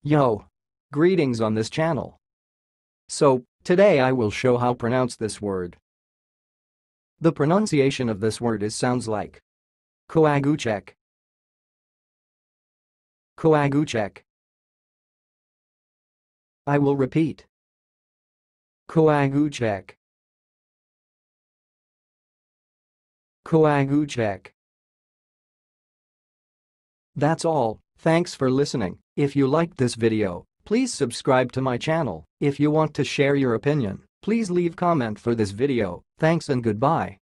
Yo! Greetings on this channel. So, today I will show how pronounce this word. The pronunciation of this word sounds like Coagucheck. Coagucheck. I will repeat. Coagucheck. Coagucheck. That's all, thanks for listening. If you liked this video, please subscribe to my channel. If you want to share your opinion, please leave comment for this video. Thanks and goodbye.